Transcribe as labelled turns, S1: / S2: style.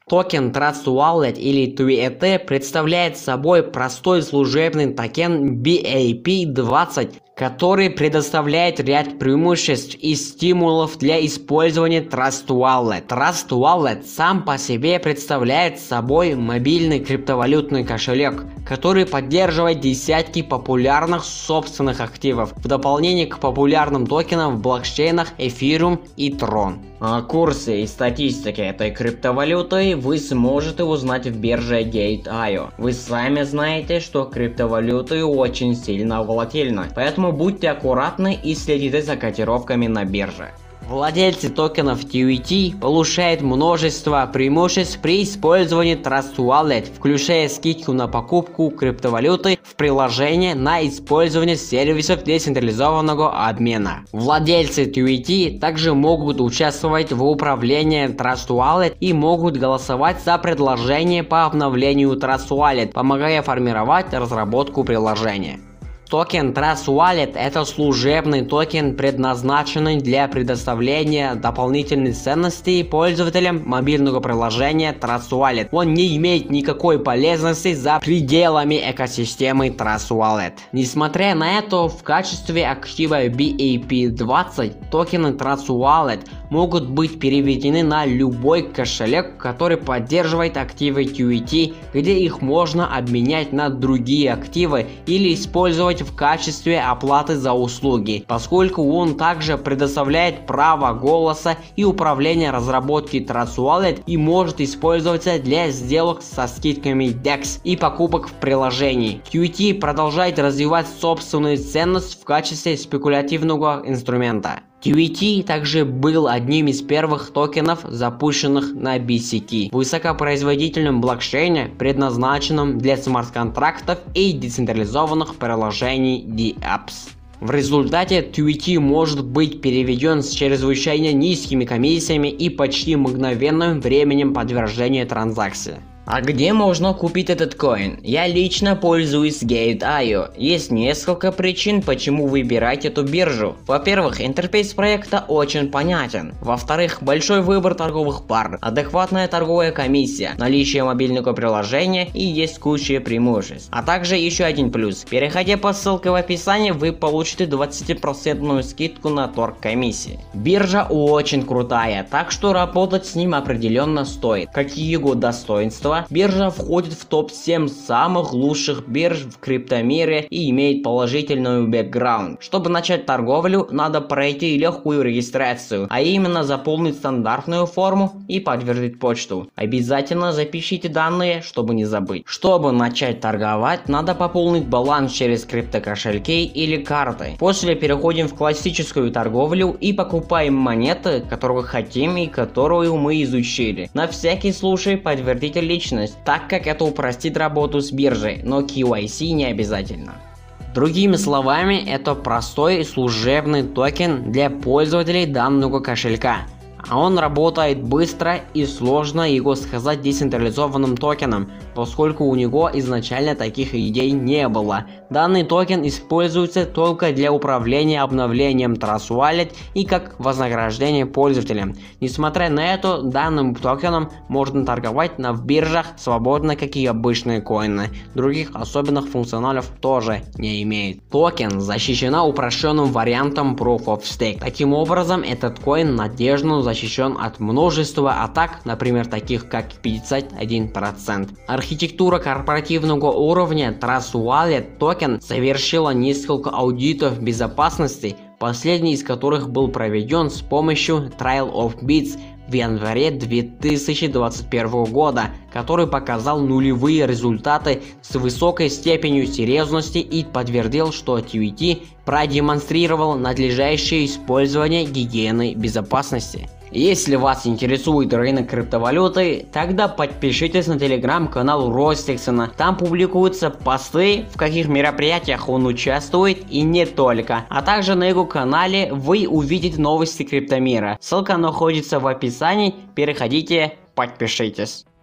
S1: Токен Trust Wallet или TUET представляет собой простой служебный токен BAP20, который предоставляет ряд преимуществ и стимулов для использования Trust Wallet. Trust Wallet сам по себе представляет собой мобильный криптовалютный кошелек, который поддерживает десятки популярных собственных активов, в дополнение к популярным токенам в блокчейнах Ethereum и Tron.
S2: О курсе и статистике этой криптовалюты вы сможете узнать в бирже Gate.io. Вы сами знаете, что криптовалюты очень сильно волатильны, поэтому будьте аккуратны и следите за котировками на бирже.
S1: Владельцы токенов TUET получают множество преимуществ при использовании Trust Wallet, включая скидку на покупку криптовалюты в приложении на использование сервисов децентрализованного обмена. Владельцы TUET также могут участвовать в управлении Trust Wallet и могут голосовать за предложение по обновлению Trust Wallet, помогая формировать разработку приложения. Токен Trust Wallet – это служебный токен, предназначенный для предоставления дополнительных ценностей пользователям мобильного приложения Trust Wallet. Он не имеет никакой полезности за пределами экосистемы Trust Wallet. Несмотря на это, в качестве актива BAP20 токены Trust Wallet могут быть переведены на любой кошелек, который поддерживает активы TUET, где их можно обменять на другие активы или использовать в качестве оплаты за услуги, поскольку он также предоставляет право голоса и управления разработки Trust Wallet и может использоваться для сделок со скидками DEX и покупок в приложении. TUET продолжает развивать собственную ценность в качестве спекулятивного инструмента. TUET также был одним из первых токенов, запущенных на BCK, высокопроизводительном блокчейне, предназначенном для смарт-контрактов и децентрализованных приложений DApps. В результате TUET может быть переведен с чрезвычайно низкими комиссиями и почти мгновенным временем подтверждения транзакции.
S2: А где можно купить этот коин? Я лично пользуюсь Gate.io. Есть несколько причин, почему выбирать эту биржу. Во-первых, интерфейс проекта очень понятен. Во-вторых, большой выбор торговых пар, адекватная торговая комиссия, наличие мобильного приложения и есть куча преимуществ. А также еще один плюс. Переходя по ссылке в описании, вы получите 20% скидку на торг комиссии. Биржа очень крутая, так что работать с ним определенно стоит. Какие его достоинства? Биржа входит в топ-7 самых лучших бирж в криптомире и имеет положительную бэкграунд. Чтобы начать торговлю, надо пройти легкую регистрацию, а именно заполнить стандартную форму и подтвердить почту. Обязательно запишите данные, чтобы не забыть. Чтобы начать торговать, надо пополнить баланс через криптокошельки или карты. После переходим в классическую торговлю и покупаем монеты, которую хотим и которую мы изучили. На всякий случай подтвердите личность, так как это упростит работу с биржей, но KYC не обязательно.
S1: Другими словами, это простой служебный токен для пользователей данного кошелька. А он работает быстро и сложно его сказать децентрализованным токеном, поскольку у него изначально таких идей не было. Данный токен используется только для управления обновлением Trust Wallet и как вознаграждение пользователям. Несмотря на это, данным токеном можно торговать на биржах свободно, как и обычные коины. Других особенных функционалов тоже не имеет. Токен защищена упрощенным вариантом Proof of Stake. Таким образом, этот коин надежно защищен от множества атак, например, таких как 51%. Архитектура корпоративного уровня Trust Wallet токен совершила несколько аудитов безопасности, последний из которых был проведен с помощью Trail of Bits в январе 2021 года, который показал нулевые результаты с высокой степенью серьезности и подтвердил, что TUET продемонстрировал надлежащее использование гигиены безопасности. Если вас интересует рынок криптовалюты, тогда подпишитесь на телеграм-канал Ростиксона. Там публикуются посты, в каких мероприятиях он участвует и не только. А также на его канале вы увидите новости криптомира. Ссылка находится в описании, переходите, подпишитесь.